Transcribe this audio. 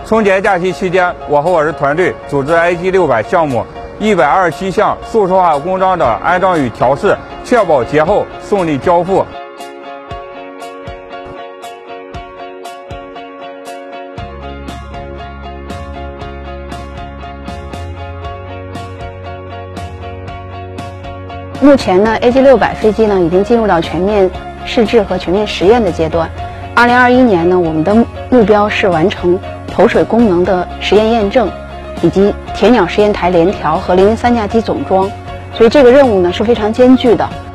春节假期期间，我和我的团队组织 AG600项目127项数字化公章的安装与调试，确保节后顺利交付。 目前呢 ，AG600飞机呢已经进入到全面试制和全面实验的阶段。2021年呢，我们的目标是完成投水功能的实验验证，以及铁鸟实验台联调和003架机总装，所以这个任务呢是非常艰巨的。